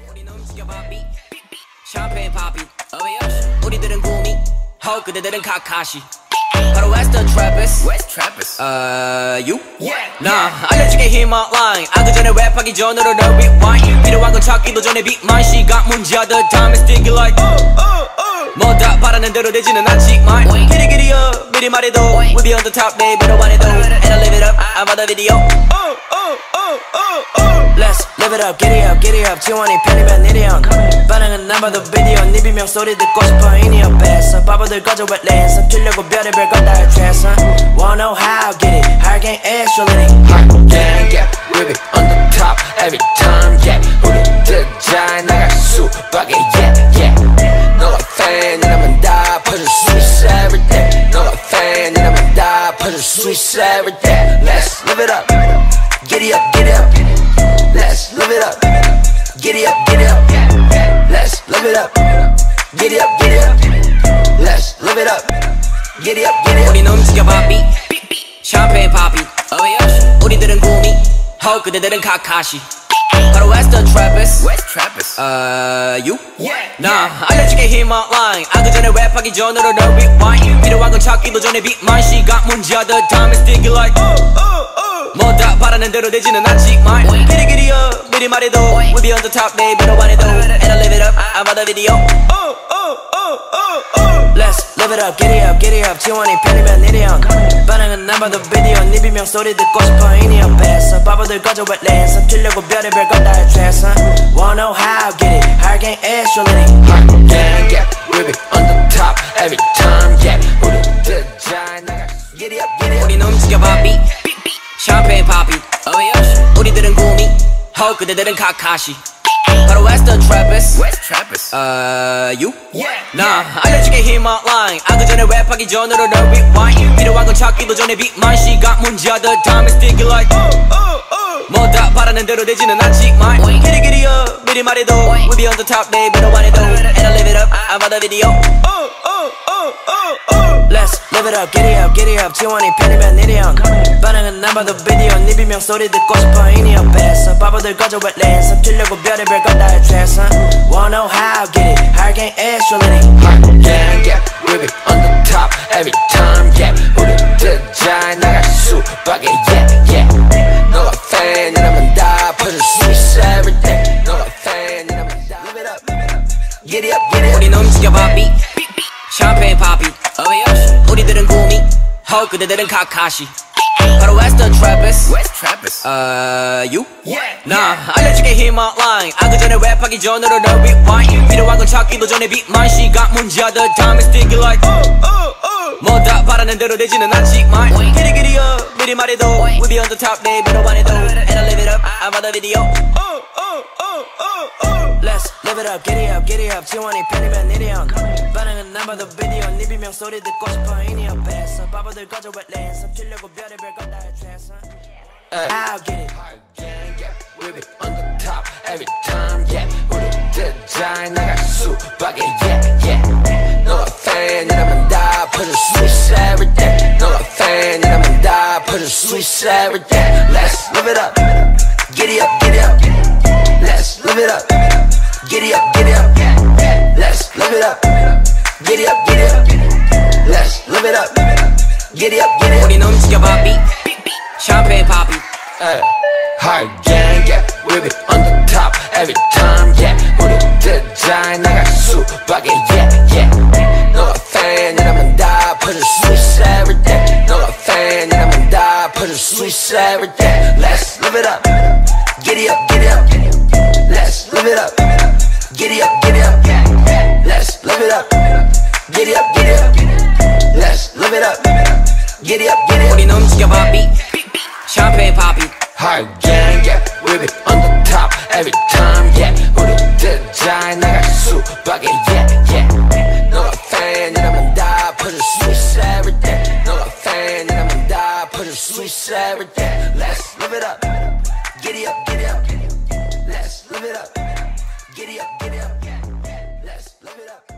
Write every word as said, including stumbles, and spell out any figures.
우리는 움직여봐 beat 샴페인 파비 우리들은 구미 호 그대들은 카카시 바로 Western Trappist West Trappist Uh you? Yeah 나 알려주게 힘얼라인 아그 전에 랩하기 전으로 널 rewind 필요한 건 찾기도 전에 beat만 시간 문제야 the time is ticking like 뭐 다 바라는 대로 되지는 않지만 길이 길이여 미리 말해도 We be on the top they better want it though And I live it up I'm on the video Let's live it up, get it up, get it up 지원이 편이면 이리온 반응은 안 봐도 비디오 네 비명 소리 듣고 싶어 이니 옆에서 바보들 거저 wet lens 엎치려고 별의별 걸 다 할 최선 Wanna know how, get it Hurricane extrality Hot gang, yeah, we be on the top every time, yeah 우리들 잘 나갈 수밖에, yeah, yeah 너가 팬이라면 다 퍼줄 수 있어 every day 너가 팬이라면 다 퍼줄 수 있어 every day Let's live it up, get it up, get it up Let's live it up, get it up, get it up Let's live it up, get it up, get it up Let's live it up, get it up, get it up 우리는 움직여봐 beat 샴페인 파비 우리들은 구미 호 그대들은 카카시 바로 Western Trappist West Trappist Uh you? Yeah 나 알려주게 힘얼라인 아그 전에 랩하기 전으로 널 rewind 필요한 건 찾기도 전에 beat만 시간 문제야 the time is ticking like 뭐 다 바라는 대로 되지는 않지만 길이 길이여 미리 말해도 We be on the top they better want it though And I live it up I'm on the video Let's live it up get it up get it up 지원이 편이면 이리온 반응은 안 봐도 비디오 네 비명 소리 듣고 싶어 이니 옆에서 바보들 거저 wet lens 엎치려고 별의별 걸 다 할 최선 Wanna know how get it Hurricane extrality Hot gang, yeah, we be on the top every time, yeah 우리들 잘 나갈 Get it up get it up 우리는 움직여봐 beat 샴페인 파비 우리들은 구미 호 그대들은 카카시 바로 Western Trappist West Trappist Uh you? Yeah 나 알려주게 힘얼라인 아그 전에 랩하기 전으로 널 rewind 필요한 건 찾기도 전에 beat만 시간 문제야 the time is ticking like 뭐 다 바라는 대로 되지는 않지만 길이 길이여 미리 말해도 We be on the top they better want it though And I live it up I'm on the video Let's live it up, get it up, get it up 지원이 편이면 이리온 반응은 안 봐도 비디오 네 비명 소리 듣고 싶어 이니 옆에서 바보들 거저 wet lens 엎치려고 별의별 걸 다 할 최선 Wanna know how, get it Hurricane extrality Hot gang, yeah, we be on the top every time, yeah 우리들 잘 나갈 수밖에, yeah, yeah 너가 팬이라면 다 퍼줄 수 있어 every day 너가 팬이라면 다 Live it up, get it up, get it up 우리는 움직여봐 beat 샴페인 파비 우리들은 구미 호 그대들은 카카시 바로 Western Trappist West Trappist Uh you? Yeah 나 알려주게 힘얼라인 아그 전에 랩하기 전으로 널 rewind 필요한 건 찾기도 전에 beat만 시간 문제야 the time is ticking like 뭐 다 바라는 대로 되지는 않지만 길이 길이여 미리 말해도 We be on the top they better want it though And I live it up I'm on the video Let's live it up get it up get it up 지원이 편이면 이리온 반응은 안 봐도 비디오 네 비명 소리 듣고 싶어 이니 옆에서 바보들 거저 wet lens 엎치려고 별의별 걸 다 할 최선 I'll get it Hot gang, yeah, we be on the top every time, yeah 우리들 잘 나갈 수밖에, yeah, yeah 너가 팬이라면 다 퍼줄 수 있어 every day 너가 팬이라면 다 퍼줄 수 있어 every day Let's live it up, get it up, get it up Let's live it up, get it up, get it up Let's live it up, get it up, get it up Let's live it up, get it up, get it up 우리는 움직여봐 beat 샴페인 파비 Hot gang, yeah, we be on the top every time, yeah 우리들 잘 나갈 수밖에, yeah, yeah 너가 팬이라면 다 퍼줄 수 있어 every day 너가 팬이라면 다 퍼줄 수 있어 every day Let's live it up, get it up, get it up Let's live it up, get it up, get it up Let's live it up, get it up, get it up Let's live it up, get it up, get it up 우리는 움직여봐 beat 샴페인 파비 Hot gang, yeah, we be on the top every time, yeah 우리들 잘 나갈 수밖에, yeah, yeah 너가 팬이라면 다 퍼줄 수 있어 every day 너가 팬이라면 다 퍼줄 수 있어 every day Let's live it up, get it up, get it up Let's live it up, get it up, get it up Let's live it up